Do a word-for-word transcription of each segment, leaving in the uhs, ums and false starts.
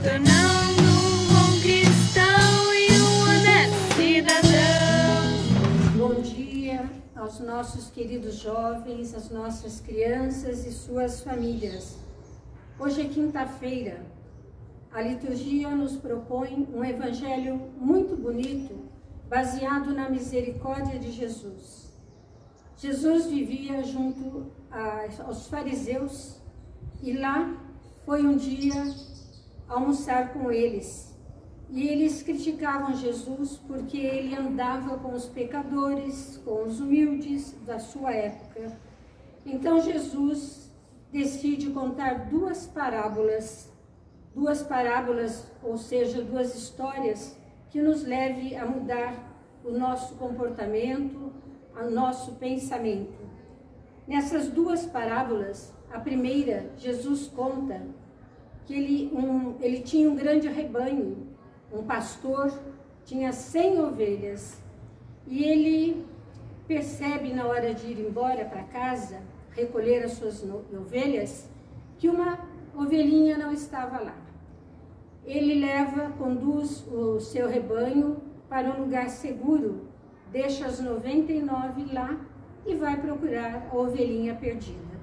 tornando um bom cristão e um honesto cidadão. Bom dia aos nossos queridos jovens, às nossas crianças e suas famílias. Hoje é quinta-feira. A liturgia nos propõe um evangelho muito bonito, baseado na misericórdia de Jesus. Jesus vivia junto a, aos fariseus e lá foi um dia almoçar com eles. E eles criticavam Jesus porque ele andava com os pecadores, com os humildes da sua época. Então Jesus decide contar duas parábolas, duas parábolas, ou seja, duas histórias que nos leve a mudar o nosso comportamento, o nosso pensamento. Nessas duas parábolas, a primeira, Jesus conta que ele, um, ele tinha um grande rebanho, um pastor, tinha cem ovelhas, e ele percebe na hora de ir embora para casa, recolher as suas ovelhas, que uma ovelhinha não estava lá. Ele leva, conduz o seu rebanho para um lugar seguro, deixa as noventa e nove lá e vai procurar a ovelhinha perdida.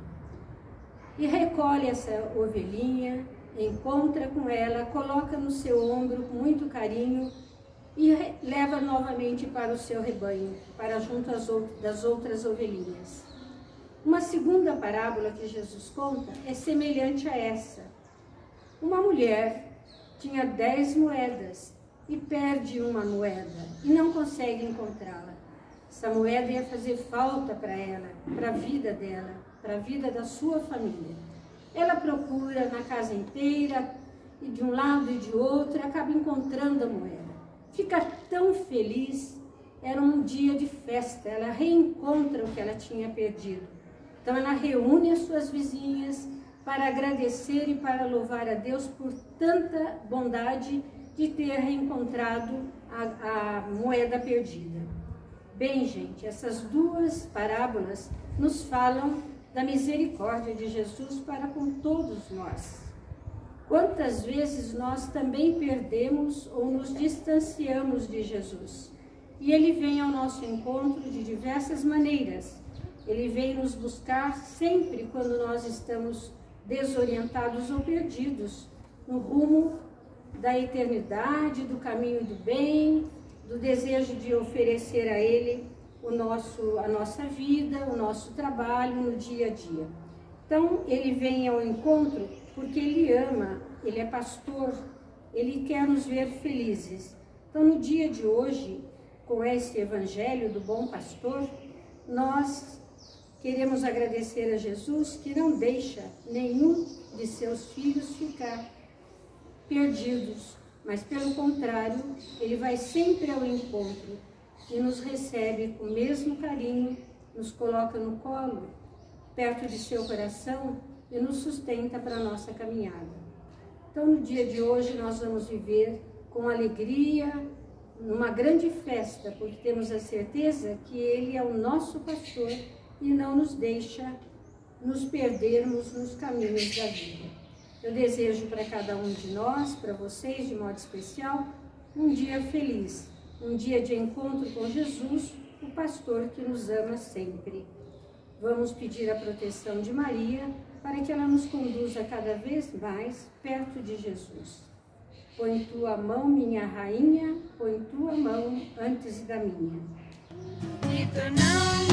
E recolhe essa ovelhinha, encontra com ela, coloca no seu ombro com muito carinho e leva novamente para o seu rebanho, para junto das outras ovelhinhas. Uma segunda parábola que Jesus conta é semelhante a essa. Uma mulher tinha dez moedas e perde uma moeda e não consegue encontrá-la. Essa moeda ia fazer falta para ela, para a vida dela, para a vida da sua família. Ela procura na casa inteira, e de um lado e de outro, acaba encontrando a moeda. Fica tão feliz, era um dia de festa, ela reencontra o que ela tinha perdido. Então ela reúne as suas vizinhas para agradecer e para louvar a Deus por tanta bondade de ter reencontrado a, a moeda perdida. Bem, gente, essas duas parábolas nos falam da misericórdia de Jesus para com todos nós. Quantas vezes nós também perdemos ou nos distanciamos de Jesus? E Ele vem ao nosso encontro de diversas maneiras. Ele vem nos buscar sempre quando nós estamos desorientados ou perdidos no rumo da eternidade, do caminho do bem, do desejo de oferecer a Ele o nosso, a nossa vida, o nosso trabalho no dia a dia. Então, Ele vem ao encontro porque Ele ama, Ele é pastor, Ele quer nos ver felizes. Então, no dia de hoje, com esse evangelho do bom pastor, nós queremos agradecer a Jesus que não deixa nenhum de seus filhos ficar perdidos, mas pelo contrário, Ele vai sempre ao encontro e nos recebe com o mesmo carinho, nos coloca no colo, perto de seu coração e nos sustenta para a nossa caminhada. Então, no dia de hoje, nós vamos viver com alegria, numa grande festa, porque temos a certeza que Ele é o nosso pastor e não nos deixa nos perdermos nos caminhos da vida. Eu desejo para cada um de nós, para vocês de modo especial, um dia feliz, um dia de encontro com Jesus, o pastor que nos ama sempre. Vamos pedir a proteção de Maria para que ela nos conduza cada vez mais perto de Jesus. Põe tua mão, minha rainha, põe tua mão antes da minha. E tornando